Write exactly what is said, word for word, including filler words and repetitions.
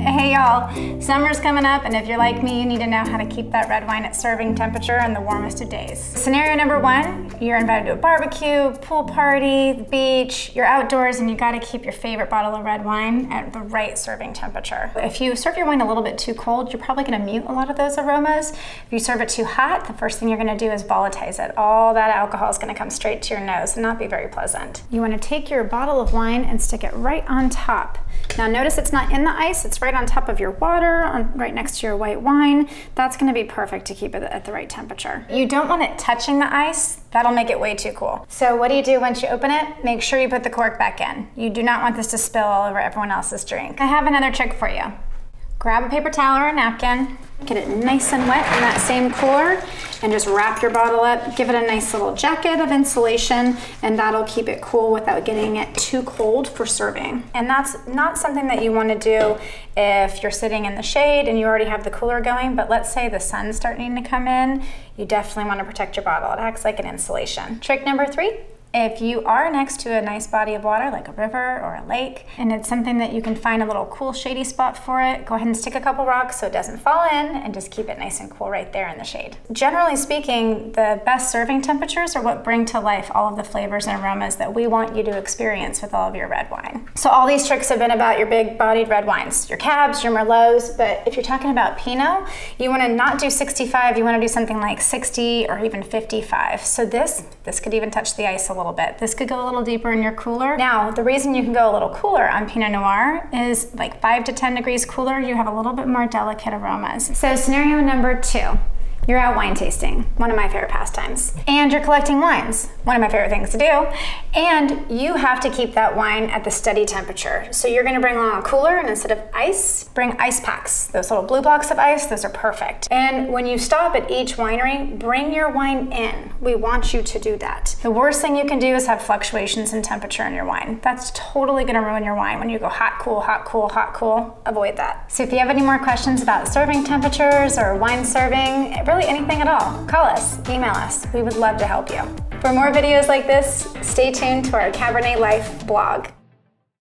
Hey y'all, summer's coming up, and if you're like me, you need to know how to keep that red wine at serving temperature on the warmest of days. Scenario number one, you're invited to a barbecue, pool party, the beach, you're outdoors, and you gotta keep your favorite bottle of red wine at the right serving temperature. If you serve your wine a little bit too cold, you're probably gonna mute a lot of those aromas. If you serve it too hot, the first thing you're gonna do is volatilize it. All that alcohol is gonna come straight to your nose and not be very pleasant. You wanna take your bottle of wine and stick it right on top. Now notice it's not in the ice, it's right on top of your water, on, right next to your white wine. That's gonna be perfect to keep it at the right temperature. You don't want it touching the ice, that'll make it way too cool. So what do you do once you open it? Make sure you put the cork back in. You do not want this to spill all over everyone else's drink. I have another trick for you. Grab a paper towel or a napkin, get it nice and wet in that same cooler, and just wrap your bottle up, give it a nice little jacket of insulation, and that'll keep it cool without getting it too cold for serving. And that's not something that you want to do if you're sitting in the shade and you already have the cooler going, but let's say the sun's starting to come in, you definitely want to protect your bottle. It acts like an insulation. Trick number three. If you are next to a nice body of water, like a river or a lake, and it's something that you can find a little cool shady spot for it, go ahead and stick a couple rocks so it doesn't fall in, and just keep it nice and cool right there in the shade. Generally speaking, the best serving temperatures are what bring to life all of the flavors and aromas that we want you to experience with all of your red wine. So all these tricks have been about your big bodied red wines, your Cabs, your Merlots, but if you're talking about Pinot, you wanna not do sixty-five, you wanna do something like sixty or even fifty-five. So this, this could even touch the ice a little little bit. This could go a little deeper in your cooler. Now, the reason you can go a little cooler on Pinot Noir is like five to ten degrees cooler, you have a little bit more delicate aromas. So scenario number two. You're out wine tasting, one of my favorite pastimes. And you're collecting wines, one of my favorite things to do. And you have to keep that wine at the steady temperature. So you're gonna bring along a cooler, and instead of ice, bring ice packs. Those little blue blocks of ice, those are perfect. And when you stop at each winery, bring your wine in. We want you to do that. The worst thing you can do is have fluctuations in temperature in your wine. That's totally gonna ruin your wine when you go hot, cool, hot, cool, hot, cool. Avoid that. So if you have any more questions about serving temperatures or wine serving, really anything at all, call us, email us. We would love to help you. For more videos like this, stay tuned to our Cabernet Life blog.